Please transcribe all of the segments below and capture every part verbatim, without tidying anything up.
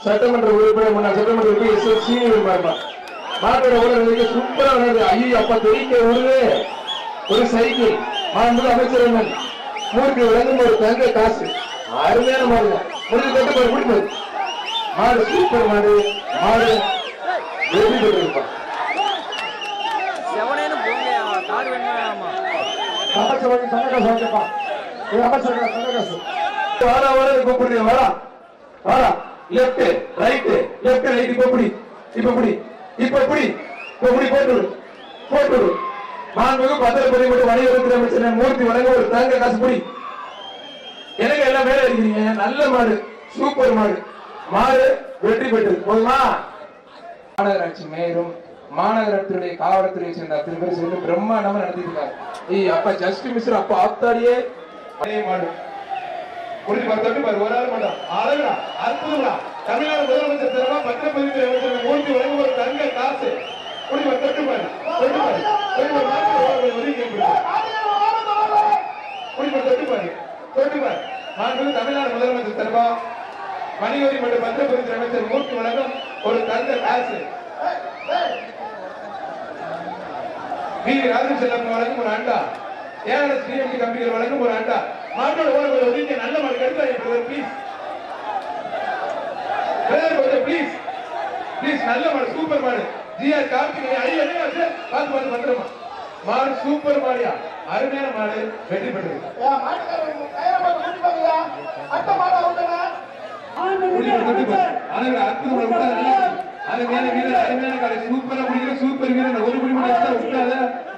சட்டமன்ற உறுப்பினர் முன்னாள் சட்டமன்ற உறுப்பினர் சீனியர் மாட்டோம் மாட்டோட ஊழல் சூப்பரா விளையாடு. ஐயோ அப்பா தெரிக்க விடுது. ஒரு சைக்கிள் மாண்பு அமைச்சர் மூர்த்தி விளங்கும் ஒரு தங்க காசு அருமையான மாடுங்க. முடிஞ்சு கட்டு போய் முடிப்பது மாடு சூப்பர் மாடு. மாடு வெற்றி பெற்றிருப்பான். கூப்பிடுங்க வரா வரா லெப்ட் ரைட் லெப்ட் ரைட் இப்ப புடி இப்ப புடி இப்ப புடி இப்ப புடி போட்டு போட்டு மாண்புக்கு பத்திரப்பதி மட்டும் வணிகத்துறை அமைச்சர் மூர்த்தி வழங்க ஒரு தங்க காசு புடி. எனக்கு எல்லாம் வேலை இருக்கிறீங்க. நல்ல மாடு சூப்பர் மாடு. மாடு வெற்றி பெற்று போதுமா? மாநகராட்சி மேயரும் மாநகரத்துடைய காவல்துறையை சேர்ந்த அத்தனை பேர் சேர்ந்து பிரம்மாண்டமா நடத்திருக்காரு. ஏய் அப்பா ஜஸ்ட் மிஸ்டர் அப்பா ஆத்தாடியே மாடு முடிஞ்சு பத்து பாரு ஒரு ஆள் மாட்டோம். அழகா அற்புதங்களா தமிழ்நாடு முதலமைச்சர் திறமா பத்திரப்பதிவுத்துறை அமைச்சர் மூர்த்தி வழங்க ஒரு தங்க காசு முடிஞ்சு பத்து பாரு தொட்டு பாரு தொட்டு பாரு தொட்டு பாரு மாண்பு தமிழ்நாடு முதலமைச்சர் திறமா வணிகவரி மற்றும் பத்திரப்பதிவுத்துறை அமைச்சர் மூர்த்தி வழங்கும் ஒரு தங்க காசு. வி ராஜன் செல்லம் வழங்கும் ஒரு அண்டா. ஏஆர்எஸ் டிஎம்டி கம்பெனிகள் வழங்கும் ஒரு அண்டா. மாட்டோட ஓட ஒதுங்க நல்ல மாடு கெடுத்தாங்க பிரதர் ப்ளீஸ் பிரதர் கொஞ்சம் ப்ளீஸ் ப்ளீஸ் நல்ல மாடு சூப்பர் மாடு. ஜிஆர் கார்த்திகை ஐ என்ன ஆச்சு பாத்து பாத்து பத்திரமா மாடு சூப்பர் மாடியா அருமையான மாடு வெற்றி பெற்றது. அருமையான வீரர் அருமையான காலை சூப்பரா முடிக்கிற சூப்பர் வீரர் ஒரு மணி மணி விட்டாத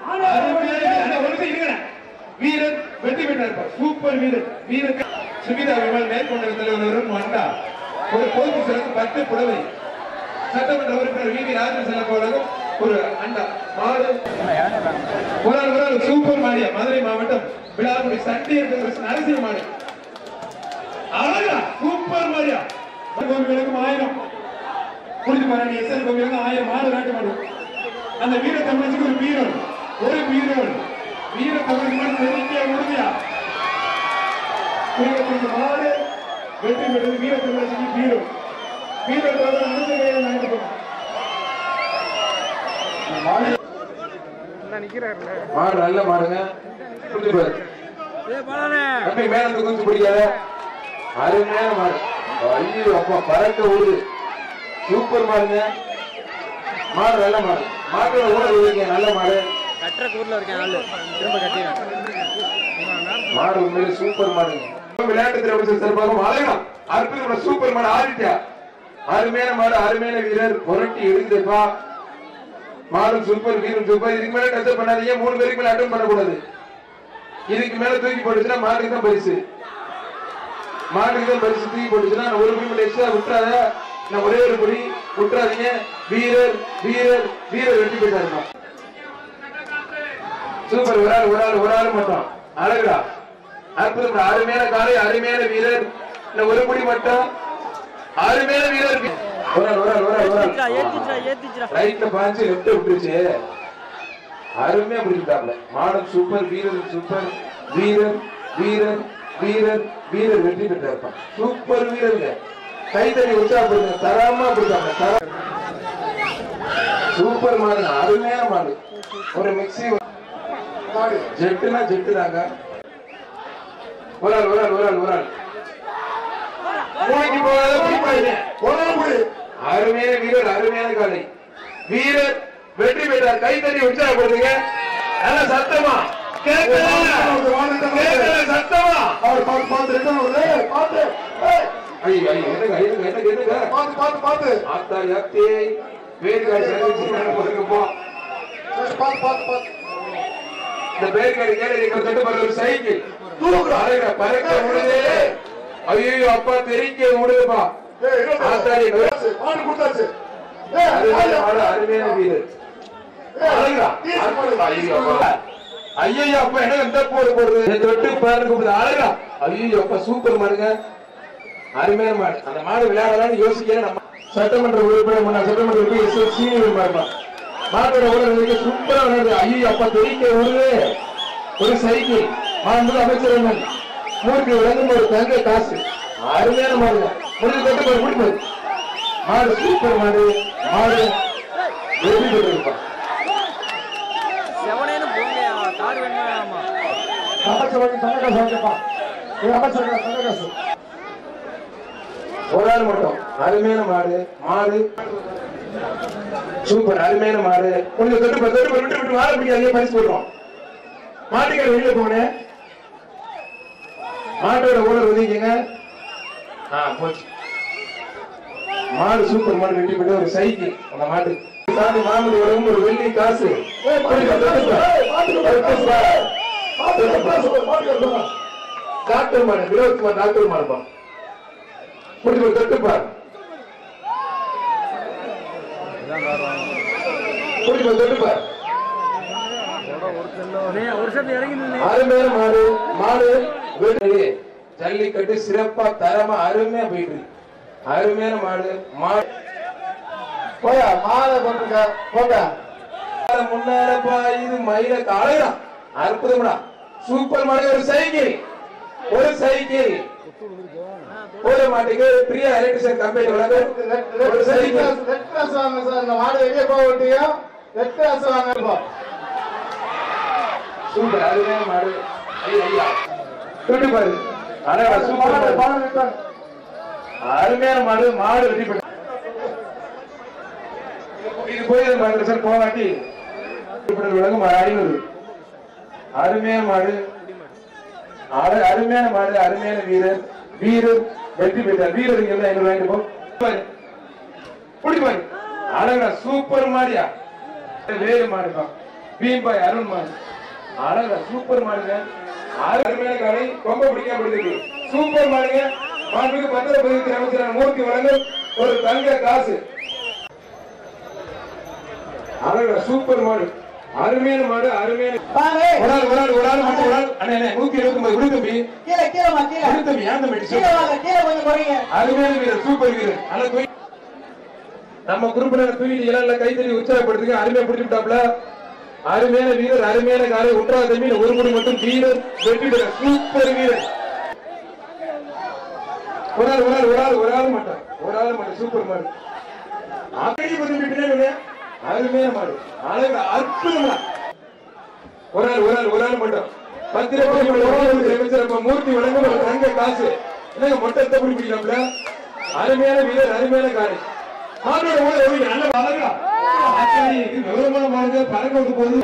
வீரர் வெற்றி பெற்றார். சூப்பர் வீரர் வீரர் சுமிதா விமல் மேற்கொண்ட தலைவரும் வந்தா ஒரு பொது சிறப்பு பத்து புடவை சட்டமன்ற உறுப்பினர் வி வி ராஜன் செல்லம் ஒரு அண்டா மாடு ஒரு ஒரு சூப்பர் மாடியா மதுரை மாவட்டம் விழாக்குடி சண்டியர் நரசிம்ம மாடு அழகா சூப்பர் மாடியா கோவிலுக்கும் ஆயிரம் புரிஞ்சு பாருங்க. எஸ் எல் கோவிலுக்கு ஆயிரம் மாடு நாட்டு மாடு. அந்த வீர தமிழனுக்கு ஒரு வீரன் ஒரு வீரன் வீர தமிழ் தெரிவிக்க உறுதியா மாடு வெற்றி பெற்றது. வீர தமிழனுக்கு வீரம் வீரத்தோட மாடு நல்ல மாடுங்க. மேல கொஞ்சம் பிடிக்காத அருமையான மாடு. ஐயோ அப்பா பறக்க விடுது சூப்பர் மாடுங்க. மாடு நல்ல மாடு. மாட்டோட ஊழல் நல்ல மாடு. மாடு உண்மையிலே சூப்பர் மாடுங்க. விளையாட்டுத்துறை அமைச்சர் சிறப்பாக அழகா அற்புதமான சூப்பர் மாடு ஆதித்யா அருமையான மாடு அருமையான வீரர் புரட்டி எடுத்துப்பா. மாடு சூப்பர் வீரர் சூப்பர். இதுக்கு மேல டச் பண்ணாதீங்க. மூணு பேருக்கு மேல அட்டன் பண்ணக்கூடாது. இதுக்கு மேல தூக்கி போட்டுச்சுன்னா மாட்டுக்கு தான் பரிசு. மாட்டுக்கு தான் பரிசு. தூக்கி போட்டுச்சுன்னா ஒரு மீன் எக்ஸ்ட்ரா விட்டுறாத. நான் ஒரே ஒரு பொடி விட்டுறாதீங்க. வீரர் வீரர் வீரர் வெற்றி பெற்றாருமா சூப்பர். ஒரு ஆள் ஒரு ஆள் ஒரு ஆள் மட்டும் அழகுடா அற்புதம். அருமையான காலை அருமையான வீரர். ஒரு பொடி மட்டும் அருமையான வீரர். ஒரு ஆள் ஒரு ஆள் ஒரு ஆள் ஒரு ஆள் ரைட்ல பாஞ்சு லெப்ட் விட்டுருச்சு. அருமையா பிடிச்சிட்டாப்ல. மாடல் சூப்பர் வீரர் சூப்பர் வீரர் வீரர் வீரர் வீரர் வெற்றி பெற்றாருப்பான். சூப்பர் வீரருங்க. கைத்தறி உற்சாகப்படுங்க. தரமா பிடிச்சாங்க. சூப்பர் மாடு அருமையான மாடு. ஒரு மிக்சி மாடு ஜெட்டுனா ஜெட்டு தாங்க. ஒரு ஆள் ஒரு ஆள் ஒரு ஆள் ஒரு ஆள் மூளைக்கு போகாத அருமையான வீரர் அருமையான காலை வீரர் வெற்றி பெற்றார். கைத்தறி உற்சாகப்படுத்துங்க. நல்ல சத்தமா சத்தமா அவர் பார்த்து பார்த்து பார்த்து ஐயோ ஐயோ என்னங்க என்னங்க என்னங்க என்னங்க பார்த்து பார்த்து பார்த்து ஆத்தா யாத்தே வேர்காய் சர்வீஸ் போறீங்கப்பா பார்த்து பார்த்து பார்த்து இந்த வேர்காய் கேளடி கட்டட்டு போற ஒரு சைக்கிள் தூக்குற அழகா பறக்க முடியுது. ஐயோ அப்பா தெரிக்க முடியுதுப்பா. ஆத்தாடி மாடு கொடுத்தாச்சு. அருமையான வீரர் அழகா ஐயோ அப்பா என்ன எந்த போடு போடுறது தொட்டு பாருங்க அழகா. ஐயோ அப்பா சூப்பர் மாடுங்க அருமையான மாடு. அந்த மாடு விளையாடலாம்னு யோசிக்க நம்ம சட்டமன்ற உறுப்பினர் முன்னாள் சட்டமன்ற உறுப்பினர் சீனியர் மாடுமா மாட்டோட ஊழல் சூப்பரா விளையாடு. ஐயோ அப்பா தெரிக்க விடுது. ஒரு சைக்கிள் மாண்பு அமைச்சர் மூர்த்தி விளங்கும் ஒரு தங்க காசு அருமையான மாடுங்க. முடிஞ்சு கட்டு போய் முடிப்பது மாடு சூப்பர் மாடு மாடு வெற்றி பெற்றிருப்பா செவனேன்னு போங்கயா கார் வேணுமா அமைச்சர் தங்ககாசு வாங்கப்பா அமைச்சர் தங்ககாசு ஒரு ஆள் மட்டும் அருமையான மாடு மாடு சூப்பர் அருமையான மாடு கொஞ்சம் தொட்டு தொட்டு விட்டு விட்டு மாடு பிடிக்காதே பரிசு போடுறோம் மாட்டுக்கார வெளியில போனேன் மாட்டோட ஓனர் ஒதுக்கிங்க போச்சு மாடு சூப்பர் மாடு வெட்டி போட்டு ஒரு சைக்கிள் அந்த மாட்டு சாமி மாமது வரும் ஒரு வெள்ளி காசு டாக்டர் மாடு விரோத்குமார் டாக்டர் மாடுப்பா முடிச்சு தொட்டுப்பார் முடிச்சு தொட்டுப்பார் அருமையான மாடு மாடு ஜல்லிக்கட்டு சிறப்பா தரமா அருமையா போயிட்டு இருக்கு அருமையான மாடு மாடு போயா மாலை போட்டுருக்க போங்க முன்னாலப்பா இது மயில காலையா அற்புதம்டா சூப்பர் மாடு ஒரு சைக்கிள் ஒரு சைக்கிள் ஒரு மாட்டுக்கு பிரியா எலக்ட்ரிஷியன் கம்பெனி வழங்க ஒரு சைக்கிள் ரெட் கிளாஸ் வாங்க சார் இந்த மாடு வெளியே போக விட்டியா ரெட் கிளாஸ் வாங்க சூப்பர் அருமையான மாடு ஐயா தொட்டு பாரு அழகா சூப்பர் மாடு அருமையான மாடு மாடு வெட்டி போட்டு இது போய் மாடு சார் போகாட்டி விளங்கும் ஐநூறு அருமையான மாடு அருமையான மாடு அருமையான வீரர் வீரர் வெற்றி பெற்றார் வீரருக்கு எல்லாம் ஐநூறு வாங்கிட்டு போ பிடிப்பாரு அழகா சூப்பர் மாடியா வேறு மாடுப்பா பீம்பாய் அருண் மாடு அழகா சூப்பர் மாடுங்க அருமையான காலை ரொம்ப பிடிக்கப்படுது சூப்பர் மாடுங்க மாண்புக்கு பத்திரப்பதிவு அமைச்சர் மூர்த்தி வழங்கும் ஒரு தங்க காசு அழகா சூப்பர் மாடு அருமையான மாடு அருமையான ஒரு ஆள் ஒரு ஆள் ஒரு ஆள் மட்டும் ஒரு ஆள் அண்ணே நூத்தி எழுபத்தி ஒன்பது விடு தம்பி கீழே கீழே மா கீழே விடு தம்பி ஏன் தம்பி கீழே வாங்க கீழே கொஞ்சம் குறைங்க அருமையான வீரர் சூப்பர் வீரர் நல்லா தூக்கி நம்ம குறுப்பினர் தூக்கிட்டு இளநில கைத்தறி உற்சாகப்படுத்துங்க அருமையா பிடிச்சுட்டாப்ல அருமையான வீரர் அருமையான காலை ஒன்றாவது தம்பி ஒரு முடி மட்டும் வீரர் வெற்றி பெற சூப்பர் வீரர் ஒரு ஆள் ஒரு ஆள் ஒரு ஆள் ஒரு ஆள் மட்டும் ஒரு ஆள் மட்டும் சூப்பர் மாடு அப்படி பின்னாடி அருமையான மாடு அழகு அற்புதமா ஒரு ஆள் ஒரு ஆள் ஒரு ஆள் மட்டும் பத்திரப்பதிவு மூர்த்தி வழங்கும் ஒரு தங்க காசு என்னங்க மொட்டத்தை பிடிக்கலாம்ல அருமையான வீரர் அருமையான காலை மாட்டோட ஓட நல்ல அழகா விவரமான மாடுங்க பறக்க விட்டு போகுது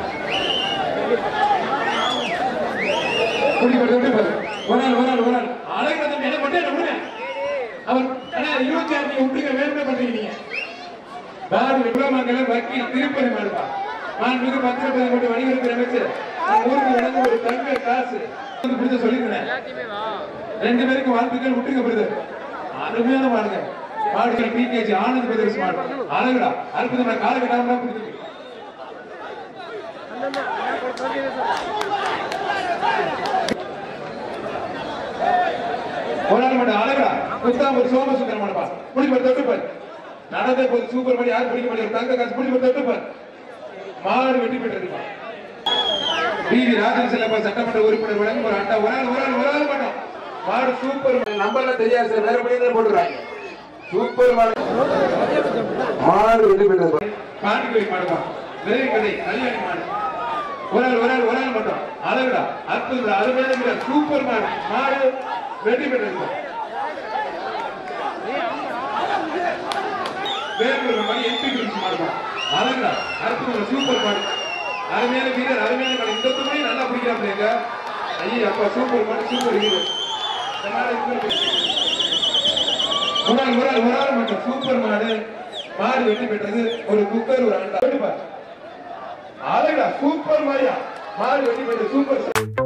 ஒரு நாள் ஒரு நாள் ஒரு நாள் அழகா தம்பி என்ன மட்டும் அவர் இருபத்தி ஆறு நீங்க விட்டுங்க வேணுமே பண்றீங்க நீங்க பாடு விக்ரமங்கலம் வக்கீல் திருப்பதி மாடுப்பா மாண்புமிகு பத்திரப்பதிவு மற்றும் வணிகத்துறை அமைச்சர் ஊருக்கு வழங்க ஒரு தங்க காசு பிடிச்ச சொல்லிருந்தேன் ரெண்டு பேருக்கு வாழ்த்துக்கள் விட்டுங்க பிரதர் அருமையான மாடுங்க மாடுகள் பிகேஜி ஆனந்த் பிரதர்ஸ் மாடு அழகுடா அற்புதமான காலகட்டம் பிடிச்சிருக்கு போராட மாட்டேன் அழகா புத்தகம் ஒரு சோமசுந்தர மாடுப்பா பிடிப்பார் தொட்டுப்பார் நடந்த போது சூப்பர் மாடி யார் பிடிக்க மாட்டேன் தங்க காசு பிடிப்பார் தொட்டுப்பார் மாடு வெட்டி பெற்றிருப்பா பிவி ராஜன் செல்லப்பா சட்டமன்ற உறுப்பினர் வழங்கும் ஒரு அட்டா ஒரு ஆள் ஒரு ஆள் ஒரு ஆள் மாட்டோம் மாடு சூப்பர் நம்பர்லாம் தெரியாது சார் வேற படி தான் போட்டுறாங்க சூப்பர் மாடு மாடு வெட்டி பெற்றது பாண்டிக்கோயில் மாடுப்பா வேறு கதை கல்யாணி மாடு ஒரு ஆள் ஒரு ஆள் ஒரு ஆள் மட்டும் அழகுடா அற்புதம் அருமையான சூப்பர் மாடு மாடு வெட்டி பெற்றிருப்பா வேறு மாதிரி எம்பி மாடுப்பா அழகுடா அற்புதம் சூப்பர் மாடு அருமையான வீரர் அருமையான மாடு இந்த துணையும் நல்லா பிடிக்கிறாங்க ஐயா அப்பா சூப்பர் மாடு சூப்பர் வீரர் ஒரு ஆள் ஒரு ஆள் ஒரு ஆள் மட்டும் சூப்பர் மாடு மாடு வெட்டி பெற்றது ஒரு குக்கர் ஒரு அண்டா அழகா சூப்பர் மாடியா மாடு வெட்டி பெற்றது சூப்பர்